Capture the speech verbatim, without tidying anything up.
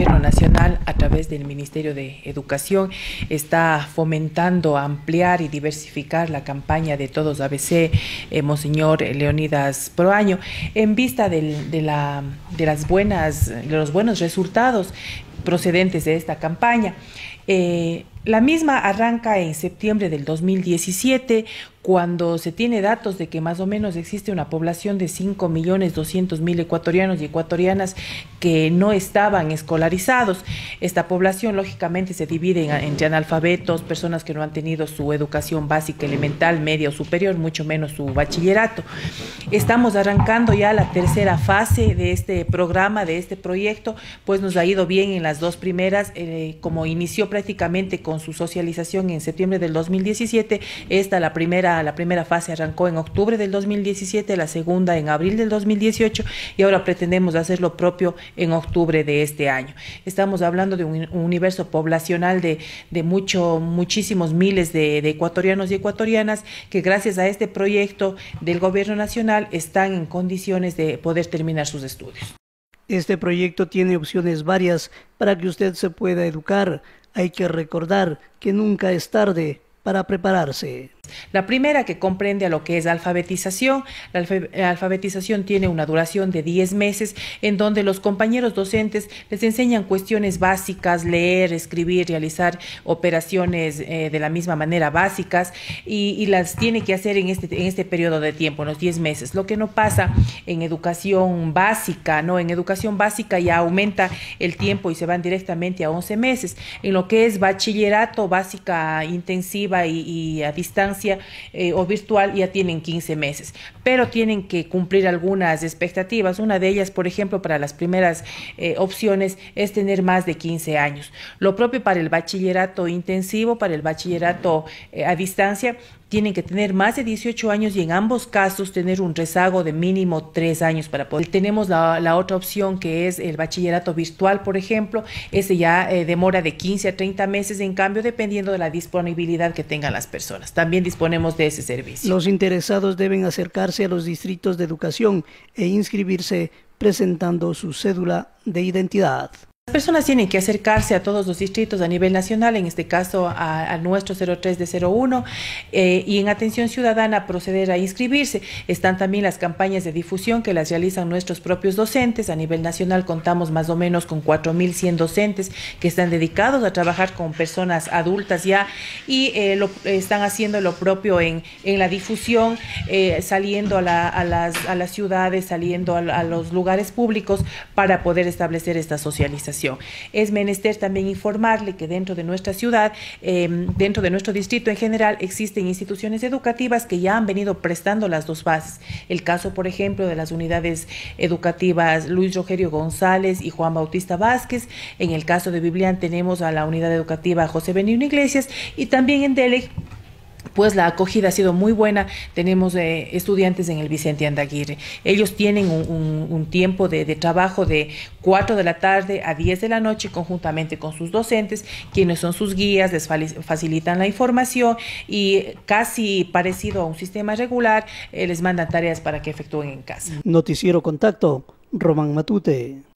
Gobierno Nacional, a través del Ministerio de Educación, está fomentando ampliar y diversificar la campaña de Todos A B C, eh, Monseñor Leonidas Proaño, en vista del, de, la, de, las buenas, de los buenos resultados procedentes de esta campaña. Eh, la misma arranca en septiembre del dos mil diecisiete, cuando se tiene datos de que más o menos existe una población de cinco millones doscientos mil ecuatorianos y ecuatorianas que no estaban escolarizados. Esta población lógicamente se divide en, entre analfabetos, personas que no han tenido su educación básica, elemental, media o superior, mucho menos su bachillerato. Estamos arrancando ya la tercera fase de este programa, de este proyecto, pues nos ha ido bien en las dos primeras, eh, como inició prácticamente con su socialización en septiembre del dos mil diecisiete, esta la primera La primera fase arrancó en octubre del dos mil diecisiete, la segunda en abril del dos mil dieciocho y ahora pretendemos hacer lo propio en octubre de este año. Estamos hablando de un, un universo poblacional de, de mucho, muchísimos miles de, de ecuatorianos y ecuatorianas que gracias a este proyecto del Gobierno Nacional están en condiciones de poder terminar sus estudios. Este proyecto tiene opciones varias para que usted se pueda educar. Hay que recordar que nunca es tarde para prepararse. La primera, que comprende a lo que es alfabetización. La alfabetización tiene una duración de diez meses, en donde los compañeros docentes les enseñan cuestiones básicas, leer, escribir, realizar operaciones eh, de la misma manera básicas, y, y las tiene que hacer en este, en este periodo de tiempo, en los diez meses. Lo que no pasa en educación básica, ¿no? En educación básica ya aumenta el tiempo y se van directamente a once meses. En lo que es bachillerato, básica intensiva y, y a distancia, Eh, o virtual, ya tienen quince meses, pero tienen que cumplir algunas expectativas. Una de ellas, por ejemplo, para las primeras eh, opciones, es tener más de quince años. Lo propio para el bachillerato intensivo, para el bachillerato eh, a distancia, tienen que tener más de dieciocho años y en ambos casos tener un rezago de mínimo tres años para poder. Tenemos la, la otra opción, que es el bachillerato virtual, por ejemplo. Ese ya eh, demora de quince a treinta meses, en cambio, dependiendo de la disponibilidad que tengan las personas. También disponemos de ese servicio. Los interesados deben acercarse a los distritos de educación e inscribirse presentando su cédula de identidad. Las personas tienen que acercarse a todos los distritos a nivel nacional, en este caso a, a nuestro cero tres de cero uno, eh, y en atención ciudadana proceder a inscribirse. Están también las campañas de difusión que las realizan nuestros propios docentes. A nivel nacional contamos más o menos con cuatro mil cien docentes que están dedicados a trabajar con personas adultas ya, y eh, lo, están haciendo lo propio en, en la difusión, eh, saliendo a, la, a, las, a las ciudades, saliendo a, a los lugares públicos para poder establecer esta socialización. Es menester también informarle que dentro de nuestra ciudad, eh, dentro de nuestro distrito en general, existen instituciones educativas que ya han venido prestando las dos bases. El caso, por ejemplo, de las unidades educativas Luis Rogerio González y Juan Bautista Vázquez. En el caso de Biblián tenemos a la unidad educativa José Benigno Iglesias, y también en Delec, pues la acogida ha sido muy buena. Tenemos eh, estudiantes en el Vicente Andaguirre. Ellos tienen un, un, un tiempo de, de trabajo de cuatro de la tarde a diez de la noche, conjuntamente con sus docentes, quienes son sus guías, les facilitan la información y, casi parecido a un sistema regular, eh, les mandan tareas para que efectúen en casa. Noticiero Contacto, Román Matute.